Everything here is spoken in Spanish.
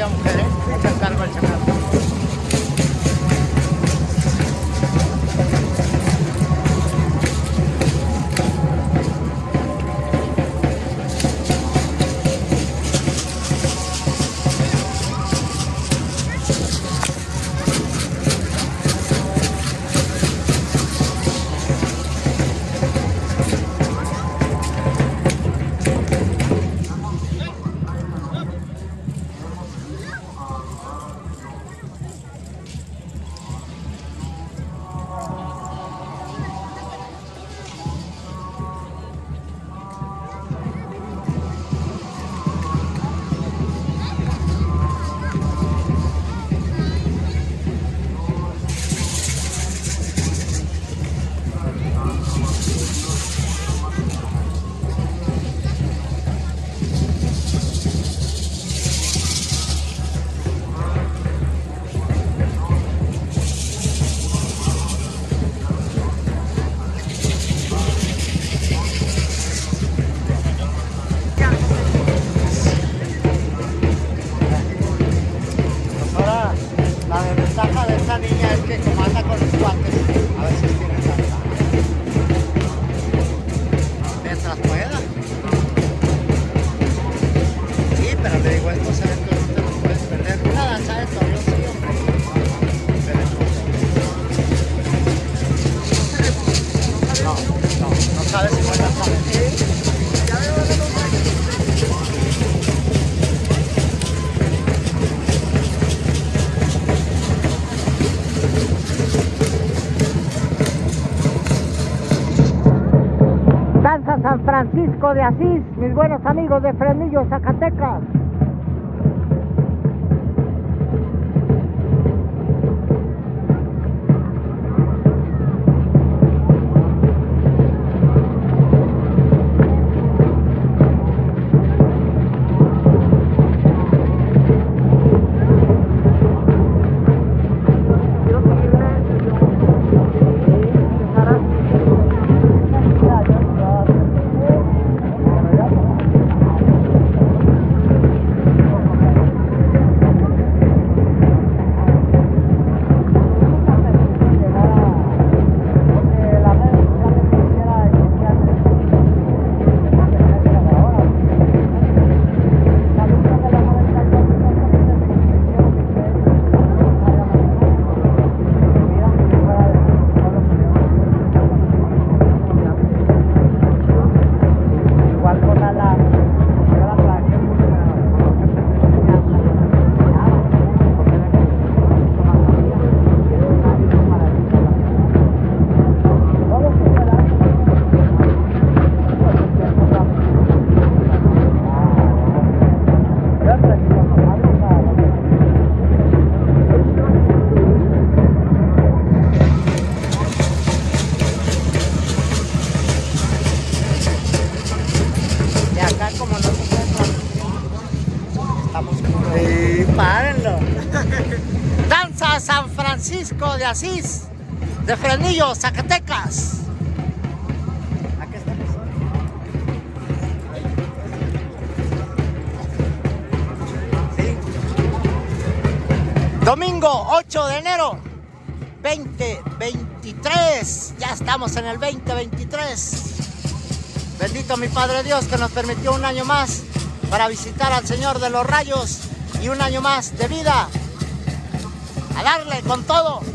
yo, mujer, ¿eh? No te encargo el chacal. Niña es que como anda con los cuates, a veces tiene tanta. Mientras pueda. Sí, pero le digo, estos eventos no te los puedes perder. Una danza de toros, sí, hombre. No sabes si vuelve a saber. San Francisco de Asís, mis buenos amigos de Fresnillo, Zacatecas. Como no se encuentra, estamos párenlo. Danza San Francisco de Asís, de Fresnillo, Zacatecas. Aquí estamos hoy. ¿Sí? Domingo 8 de enero 2023. Ya estamos en el 2023. Bendito mi Padre Dios que nos permitió un año más para visitar al Señor de los Rayos y un año más de vida. A darle con todo.